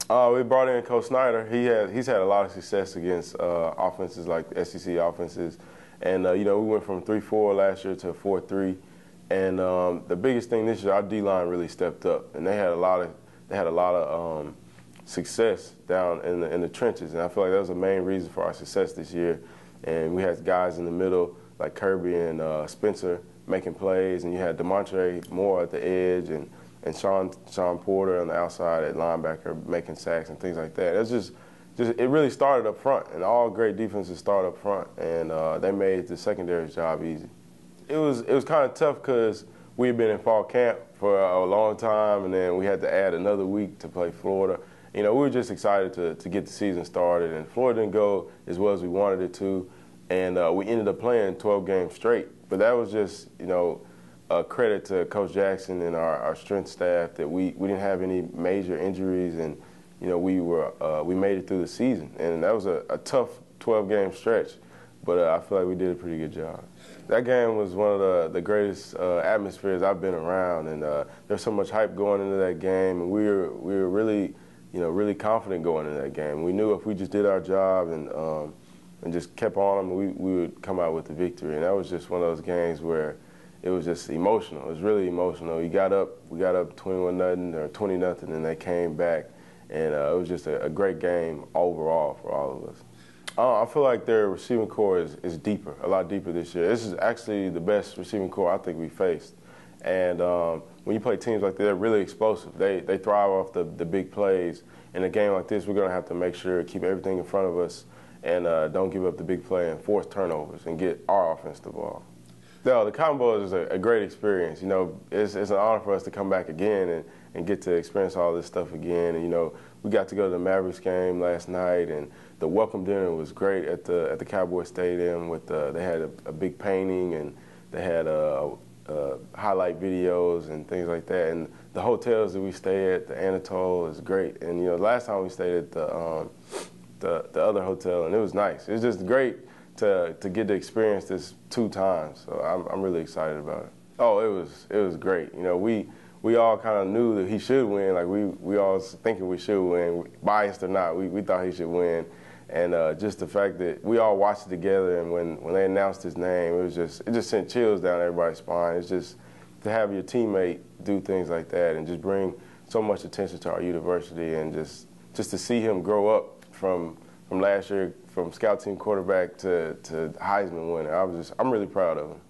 We brought in Coach Snyder. He's had a lot of success against offenses like SEC offenses, and we went from 3-4 last year to 4-3. And the biggest thing this year, our D line really stepped up, and they had a lot of success down in the trenches, and I feel like that was the main reason for our success this year. And we had guys in the middle like Kirby and Spencer making plays, and you had DeMontre Moore at the edge, and Sean Porter on the outside at linebacker making sacks and things like that. It's just it really started up front, and all great defenses start up front, and they made the secondary's job easy. It was kind of tough because we had been in fall camp for a long time, and then we had to add another week to play Florida. We were just excited to get the season started, and Florida didn't go as well as we wanted it to, and we ended up playing 12 games straight. But that was just, a credit to Coach Jackson and our strength staff that we didn't have any major injuries, and we made it through the season, and that was a tough 12-game stretch, but I feel like we did a pretty good job. That game was one of the greatest atmospheres I've been around, and there's so much hype going into that game, and we were really really confident going into that game. We knew if we just did our job and just kept on them, we would come out with the victory, and that was just one of those games where it was just emotional. It was really emotional. We got up 21-0 or 20-0, and they came back, and it was just a great game overall for all of us. I feel like their receiving core is deeper, a lot deeper this year. This is actually the best receiving core I think we faced. And when you play teams like that, they're really explosive. They thrive off the big plays. In a game like this, we're going to have to make sure to keep everything in front of us and don't give up the big play and force turnovers and get our offense the ball. No, the Cotton Bowl is a great experience. It's an honor for us to come back again and get to experience all this stuff again. And, we got to go to the Mavericks game last night, and the welcome dinner was great at the Cowboy Stadium. They had a big painting, and they had highlight videos and things like that. And the hotels that we stayed at, the Anatole, is great. And last time we stayed at the other hotel, and it was nice. It was just great to get to experience this 2 times. So I'm really excited about it. Oh, it was great. We all kind of knew that he should win. Like we all was thinking we should win, biased or not. We thought he should win, and just the fact that we all watched it together, and when they announced his name, it just sent chills down everybody's spine. It's just to have your teammate do things like that and just bring so much attention to our university, and just to see him grow up from last year, from scout team quarterback to Heisman winner. I'm really proud of him.